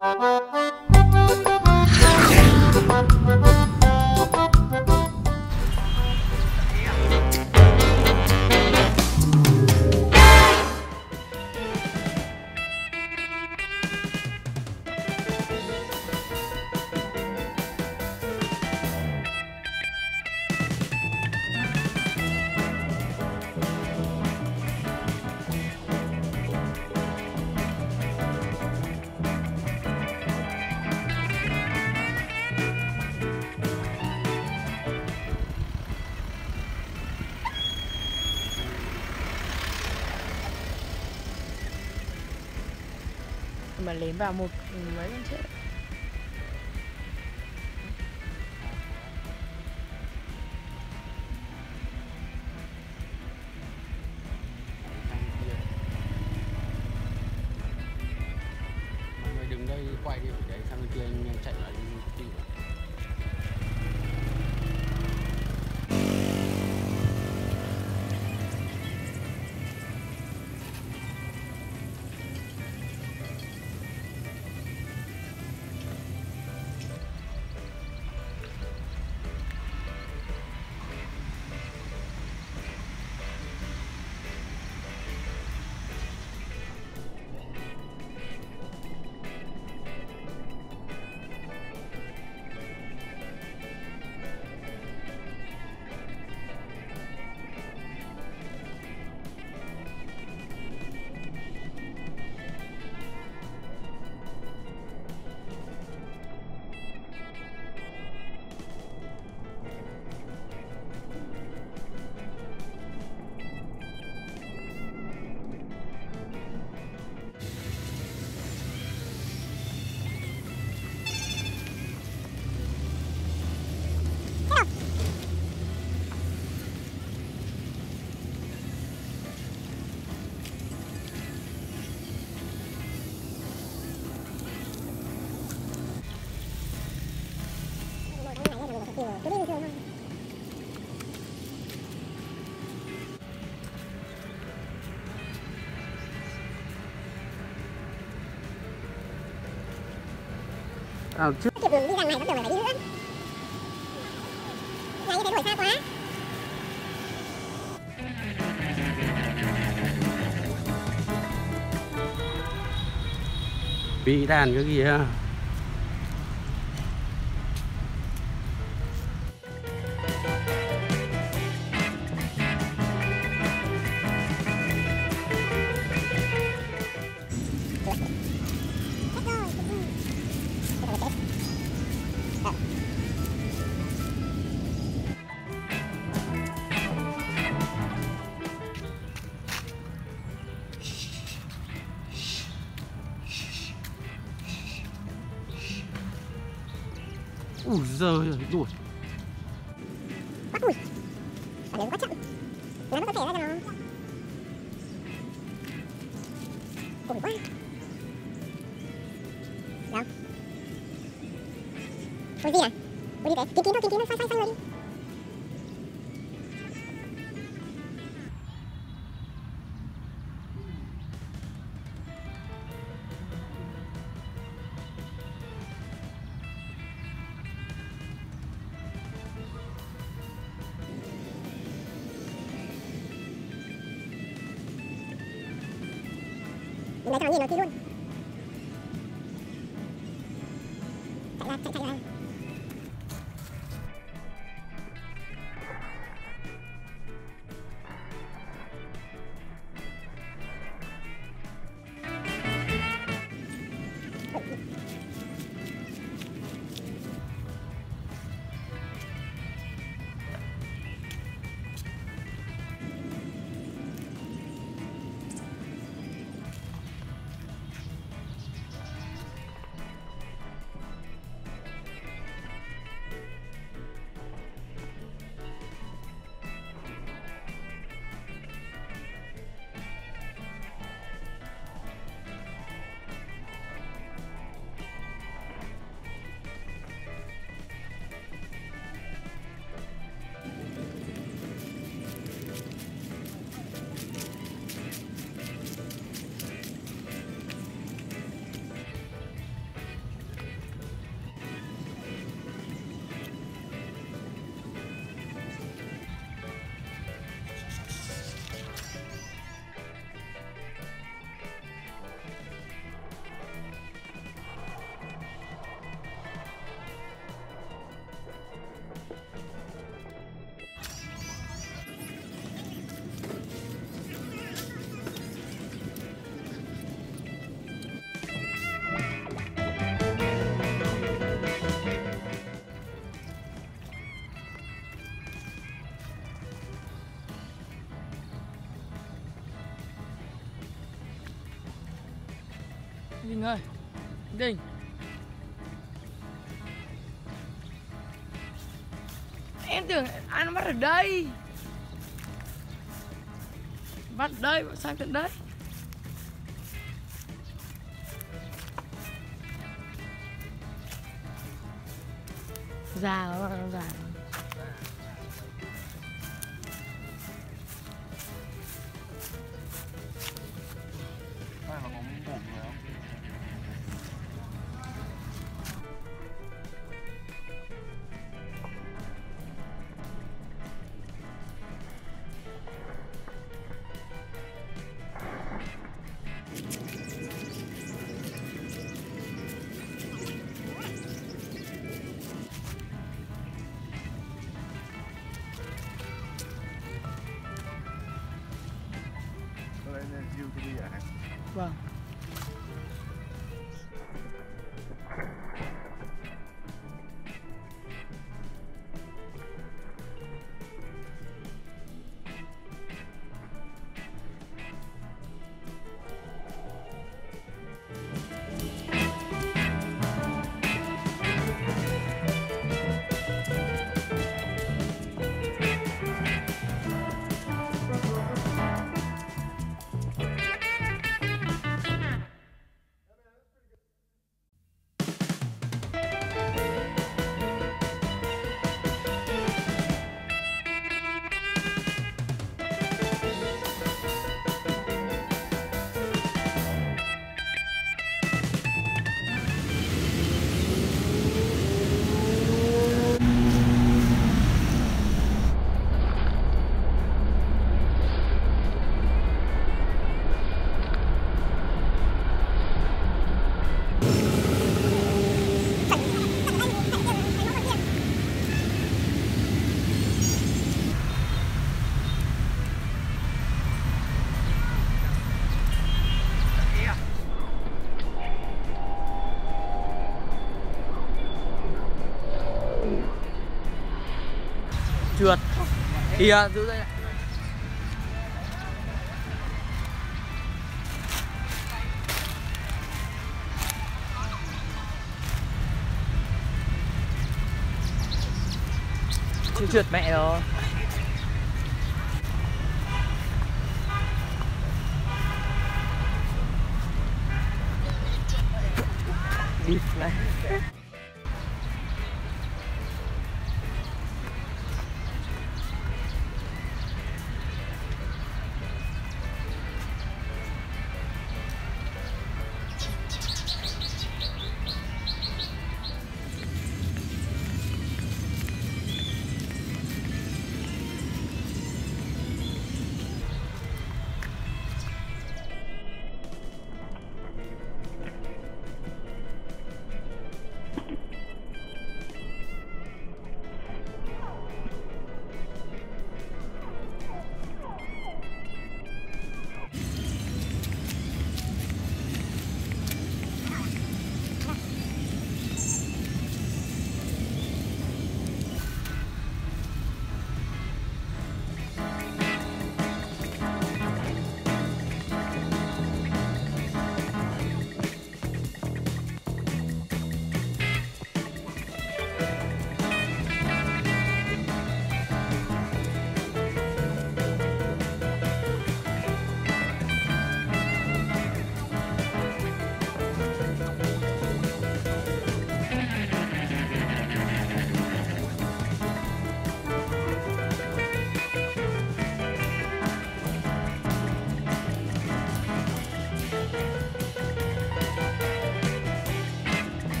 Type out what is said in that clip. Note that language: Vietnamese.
Mà lếm vào một mấy con chết. Mọi người đứng đây quay đi ở đấy, sang bên kia anh chạy lại đi. Trước kịp đường đi ra ngoài vẫn tưởng phải đi nữa. Này như thế đuổi xa quá. Bị đàn cái gì ha? Ui giời ơi, đuổi. Bắt ui. Phản ứng quá chậm. Nắm có thể ra cho nó. Cùng quá. Đâu? Ui gì à? Ui đi thế. Kín kín thôi, xoay rồi đi. Đừng để thằng nhìn nó kia luôn. Chạy ra. Đình ơi, Đình. Em tưởng ai nó bắt ở đây. Bắt đây, sang tận đây. Già quá, già. Mà có bụng rồi không? Vâng. Trượt. Kìa, giữ đây. Chứ trượt mẹ rồi. Đi này.